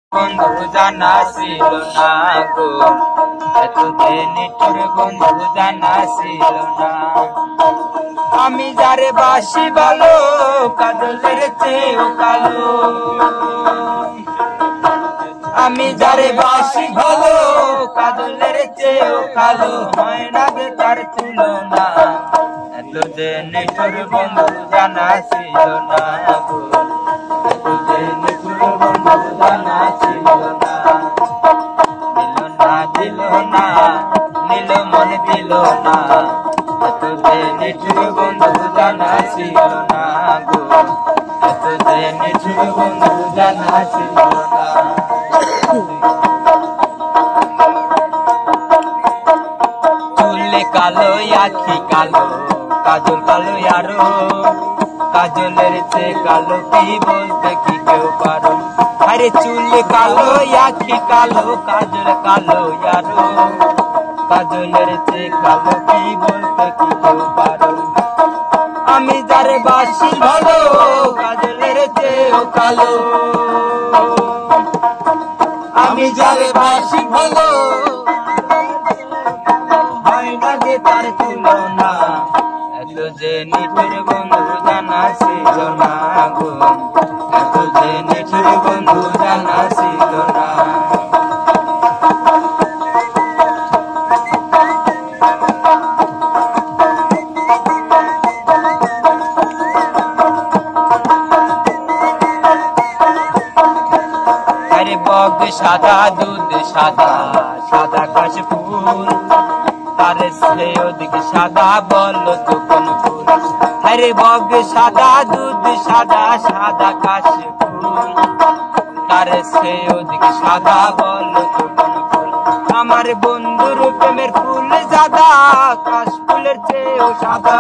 বন্ধু জানা ছিল না গো, এতদিন তোর বন্ধু জানা ছিল না। আমি যারে বাসি ভালো, কাজলের চেয়েও কালো। আমি যারে বাসি ভালো, কাজলের চেয়েও কালো। হয় না গে তার তুলনা, এতদিন তোর বন্ধু জানা ছিল না গো, এতদিন তোর বন্ধু জানা ছিল না। দিল না নীল মন দিল না, এতদিন তোর বন্ধু জানা ছিল না গো, এতদিন তোর বন্ধু জানা ছিল না। চুলে কালো আখি কালো, কাজল কালো আরো, কাজলের চেয়ে কালো কি বলতে কি কেউ পারো। আরে চুলে কালো আখি কালো, কাজল কালো আরো, কাজলের চেয়ে কালো কি বলতে কি কেউ পারো। আমি যারে বাসি ভালো, কাজলের চেয়েও কালো। আমি যারে বাসি ভালো, হয় না যে তার তুলনা, এত যে নিঠুর বন্ধু জানা ছিল না গো, এত যে নিঠুর বন্ধু জানা ছিল না। আরে বগ সাদা দুধ সাদা, সাদা কাশ ফুল, তার সে ওদিকে সাদা বলো তো কোন ফুল। আরে বগ সাদা দুধ সাদা, সাদা কাশ ফুল, তার সে ওদিকে সাদা বলো তো কোন ফুল। আমার বন্ধুর প্রেমের ফুল সাদা, কাশ ফুলের চেয়েও সাদা।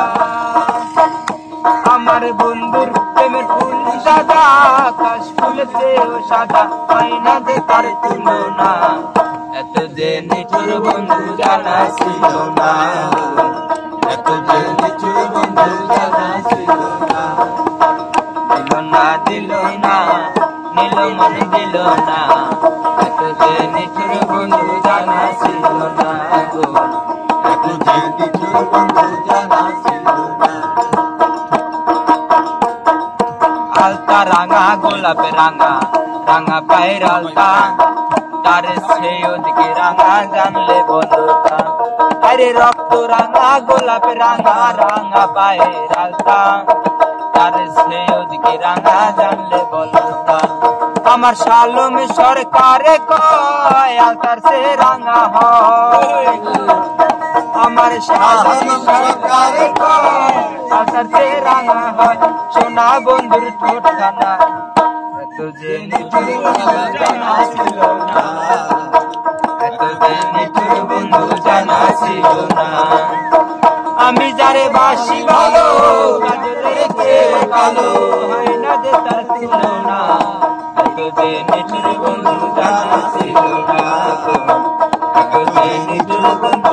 আমার বন্ধুর প্রেমের ফুল সাদা, কাশ ফুলের চেয়েও সাদা। হয় না যে তার তুলনা, এত যে নিঠুর বন্ধু জানা ছিল না, এত যে নিঠুর বন্ধু জানা ছিল না। দিল না নীল মন দিল না, এত যে নিঠুর বন্ধু জানা ছিল না গো, এত যে নিঠুর বন্ধু জানা ছিল না। আলতা রাঙা গোলাপে রাঙা, রাঙা পায়ের আলতা, তার সেই ওদিকে রাঙা জানলে বলতা। আরে রক্ত রাঙা গোলাপে রাঙা, রাঙা পায়ের আলতা, তার সেই ওদিকে রাঙা জানলে বলতা। আমার শালম সরকারে কয়, আলতার সে রাঙা হয়। আমার শালম সরকারে কয়, আলতার সে রাঙা হয়। সোনা বন্ধুর ঠোঁটখানা, এত যে নিঠুর বন্ধু জানা ছিল না, এত যে নিঠুর বন্ধু জানা ছিল না। আমি যারে বাসি ভালো, কাজলের চেয়ে কালো। হয় না যে তার তুলনা, এত যে নিঠুর বন্ধু জানা ছিল না, এত যে নিঠুর বন্ধু